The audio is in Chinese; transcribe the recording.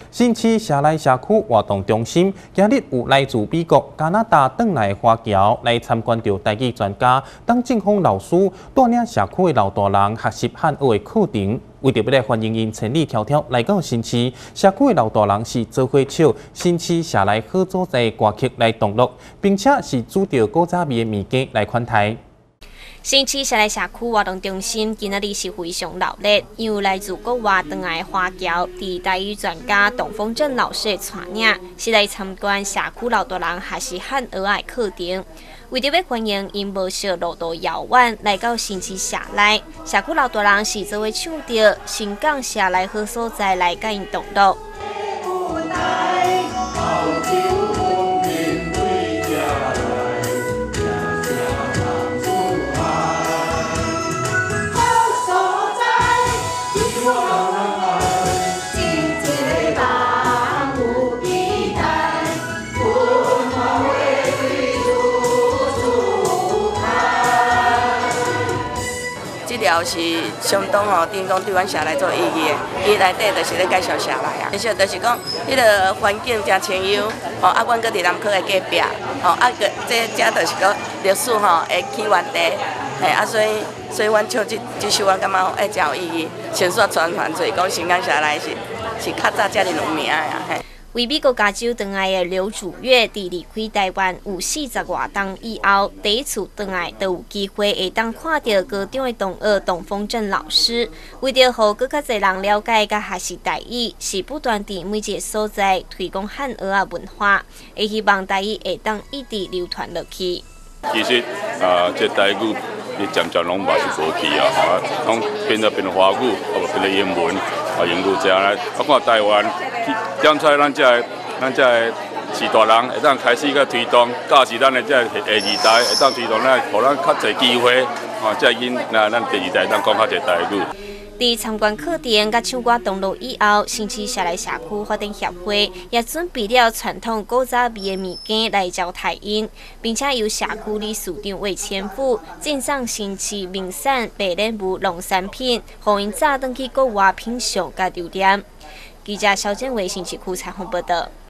新市社内社区活动中心今日有来自美国、加拿大等来华侨来参观到台语专家当正风老师带领社区的老大人学习汉语的课程。为着要来欢迎因千里迢迢来到新市，社区的老大人是做伙唱新市社内好所在的歌曲来同乐，并且是煮着古早味的物件来款待。 新市社内社区活动中心今日是非常热闹，因为来自国外回来华侨、台语专家董丰正老师的带领，是来参观社区老大人学习汉语的课程。为着要欢迎因无少路途遥远来到新市社内，社区老大人是做伙唱着新港社内好所在来甲因同乐。 这条是相当叮当对阮社内做意义的，伊内底就是咧介绍社内啊，其实就是讲，迄个环境真清幽，啊，阮搁伫南科的隔壁，啊，这就是讲历史的起源地，所以阮唱这首，我感觉真有意义，先说传出，讲新港社内是较早遮尔有名的啊。 为美国加州回来的刘祖月，伫离开台湾有40外冬以后，第一次回来，就有机会会当看到高中的同学董丰正老师。为着让更较侪人了解甲学习台语，是不断伫每一个所在推广汉语啊文化，会希望台语会当一直流传落去。 其实这台语你渐渐拢嘛是无去啊，拢变华语，变成英文，英语这样来。我看台湾。 点出咱这是大人会当开始个推动，教是咱的这下二代会当推动咱，互咱较侪机会，这因咱第二代当讲较侪台语。 伫参观课程甲唱歌同乐以后，新市社内社区发展协会也准备了传统古早味的物件来招待因，并且由社区理事长魏千富赠送新市名产白莲雾农产品，互因早转去国外品尝甲留念。记者肖建伟新市区采访报道。